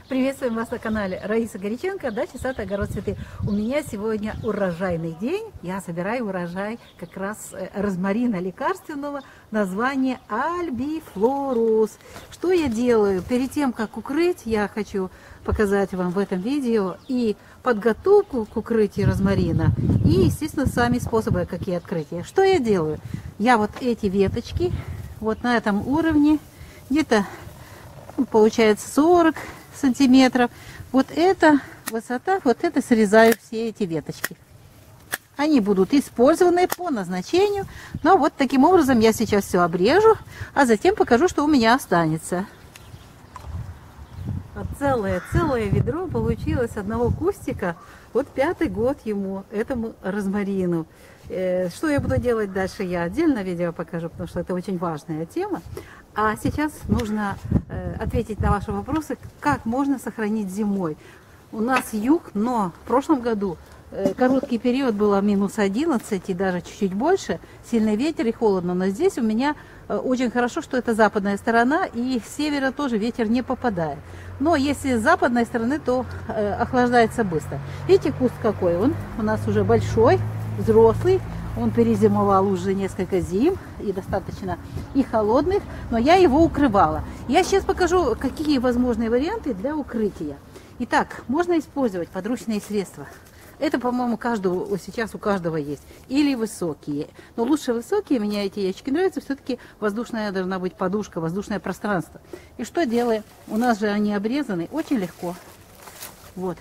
Приветствуем вас на канале Раиса Горяченко, дача, сад, огород, цветы. У меня сегодня урожайный день. Я собираю урожай как раз розмарина лекарственного, название Альбифлорус. Что я делаю? Перед тем, как укрыть, я хочу показать вам в этом видео и подготовку к укрытию розмарина, и, естественно, сами способы, какие открытия. Что я делаю? Я вот эти веточки, вот на этом уровне, где-то получается 40 сантиметров, вот эта высота, вот это срезаю все эти веточки. Они будут использованы по назначению, но вот таким образом я сейчас все обрежу, а затем покажу, что у меня останется. Целое ведро получилось одного кустика, вот 5-й год ему, этому розмарину. Что я буду делать дальше, я отдельно видео покажу, потому что это очень важная тема. А сейчас нужно ответить на ваши вопросы, как можно сохранить зимой. У нас юг, но в прошлом году короткий период было минус 11 и даже чуть-чуть больше, сильный ветер и холодно. Но здесь у меня очень хорошо, что это западная сторона, и с севера тоже ветер не попадает. Но если с западной стороны, то охлаждается быстро. Видите, куст какой он? У нас уже большой, взрослый. Он перезимовал уже несколько зим и достаточно и холодных, но я его укрывала. Я сейчас покажу, какие возможные варианты для укрытия. Итак, можно использовать подручные средства. Это, по-моему, сейчас у каждого есть. Или высокие. Но лучше высокие, мне эти ящики нравятся. Все-таки воздушная должна быть подушка, воздушное пространство. И что делаем? У нас же они обрезаны очень легко. Вот.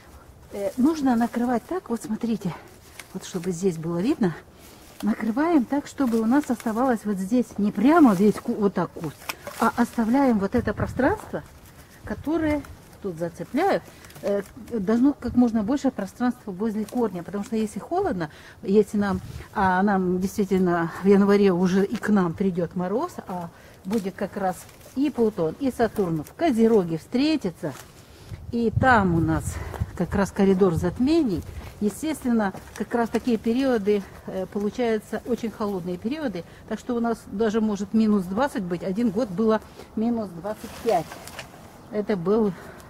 Нужно накрывать так, вот смотрите. Вот чтобы здесь было видно, накрываем так, чтобы у нас оставалось вот здесь, не прямо здесь вот так куст, а оставляем вот это пространство, которое тут зацепляю, должно как можно больше пространства возле корня, потому что если холодно, если нам действительно в январе уже и к нам придет мороз, а будет как раз и Плутон, и Сатурн в Козероге встретятся, и там у нас как раз коридор затмений. Естественно, как раз такие периоды получаются очень холодные периоды, так что у нас даже может минус 20 быть. Один год было минус 25. Это был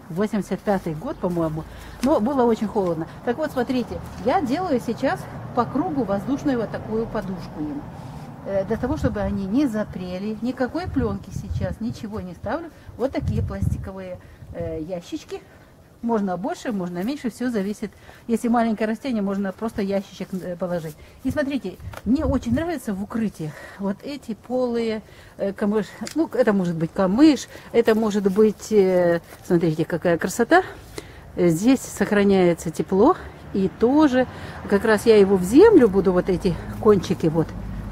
85-й год, по-моему, но было очень холодно. Так вот, смотрите, я делаю сейчас по кругу воздушную вот такую подушку им. Для того, чтобы они не запрели, никакой пленки сейчас, ничего не ставлю. Вот такие пластиковые ящички. Можно больше, можно меньше, все зависит. Если маленькое растение, можно просто ящичек положить. И смотрите, мне очень нравится в укрытиях вот эти полые камыш. Ну, это может быть камыш, это может быть, смотрите, какая красота. Здесь сохраняется тепло. И тоже, как раз я его в землю буду, вот эти кончики вот.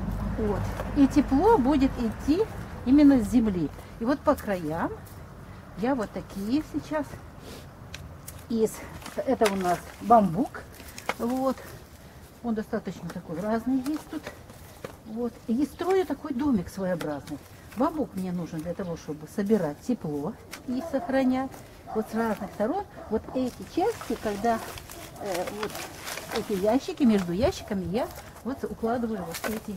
И тепло будет идти именно с земли. И вот по краям я вот такие сейчас. Это у нас бамбук, вот, он достаточно такой разный есть тут, вот, и строю такой домик своеобразный. Бамбук мне нужен для того, чтобы собирать тепло и сохранять, вот с разных сторон, вот эти части, когда вот эти ящики, между ящиками я вот укладываю вот эти,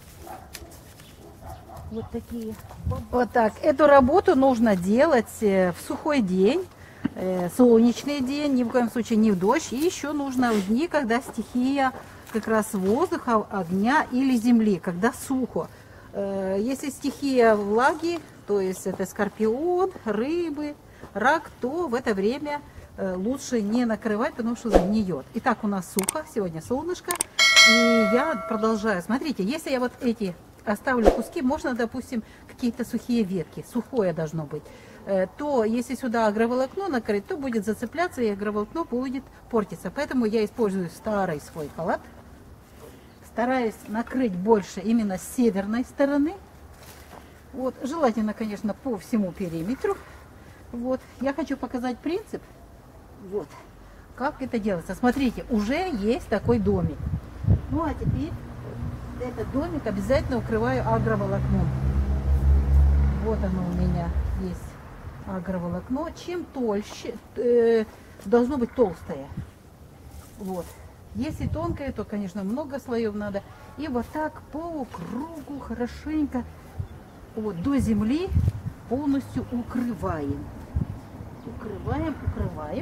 вот такие. Вот так, эту работу нужно делать в сухой день. Солнечный день, ни в коем случае не в дождь. И еще нужно в дни, когда стихия как раз воздуха, огня или земли, когда сухо. Если стихия влаги, то есть это скорпион, рыбы, рак, то в это время лучше не накрывать, потому что загниет. Итак, у нас сухо, сегодня солнышко. И я продолжаю. Смотрите, если я вот эти оставлю куски, можно, допустим, какие-то сухие ветки, сухое должно быть, то если сюда агроволокно накрыть, то будет зацепляться, и агроволокно будет портиться. Поэтому я использую старый свой халат. Стараюсь накрыть больше именно с северной стороны. Вот, желательно, конечно, по всему периметру. Вот, я хочу показать принцип, вот, как это делается. Смотрите, уже есть такой домик. Ну, а теперь этот домик обязательно укрываю агроволокном. Вот оно у меня есть. Агроволокно, чем толще, должно быть толстое. Вот. Если тонкое, то, конечно, много слоев надо. И вот так по кругу хорошенько вот до земли полностью укрываем. укрываем, укрываем.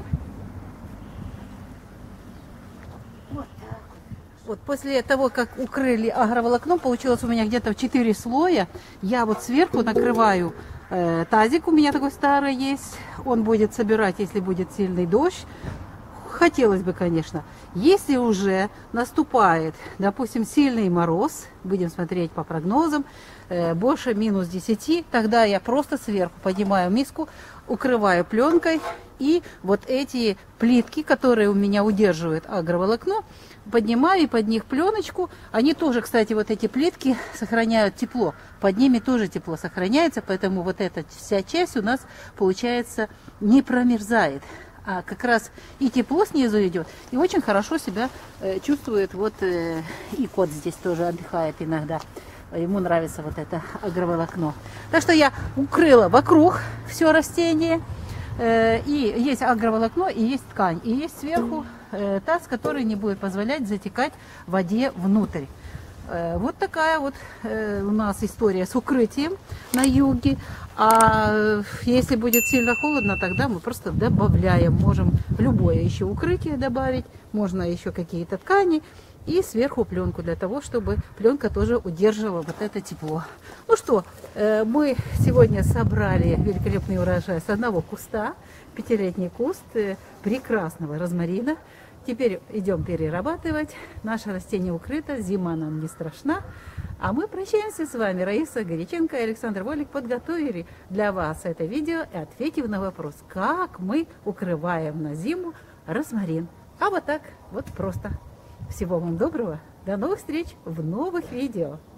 Вот так. Вот после того, как укрыли агроволокном, получилось у меня где-то 4 слоя. Я вот сверху накрываю тазик, у меня такой старый есть. Он будет собирать, если будет сильный дождь. Хотелось бы, конечно. Если уже наступает, допустим, сильный мороз, будем смотреть по прогнозам, больше минус 10, тогда я просто сверху поднимаю миску, укрываю пленкой, и вот эти плитки, которые у меня удерживают агроволокно, поднимаю и под них пленочку. Они тоже, кстати, вот эти плитки сохраняют тепло. Под ними тоже тепло сохраняется, поэтому вот эта вся часть у нас, получается, не промерзает. А как раз и тепло снизу идет, и очень хорошо себя чувствует. Вот и кот здесь тоже отдыхает иногда. Ему нравится вот это агроволокно. Так что я укрыла вокруг все растение. И есть агроволокно, и есть ткань. И есть сверху таз, который не будет позволять затекать воде внутрь. Вот такая вот у нас история с укрытием на юге. А если будет сильно холодно, тогда мы просто добавляем. Можем любое еще укрытие добавить. Можно еще какие-то ткани. И сверху пленку, для того, чтобы пленка тоже удерживала вот это тепло. Ну что, мы сегодня собрали великолепный урожай с одного куста. 5-летний куст прекрасного розмарина. Теперь идем перерабатывать. Наше растение укрыто, зима нам не страшна. А мы прощаемся с вами. Раиса Горяченко и Александр Волик подготовили для вас это видео и ответив на вопрос, как мы укрываем на зиму розмарин. А вот так, вот просто. Всего вам доброго. До новых встреч в новых видео.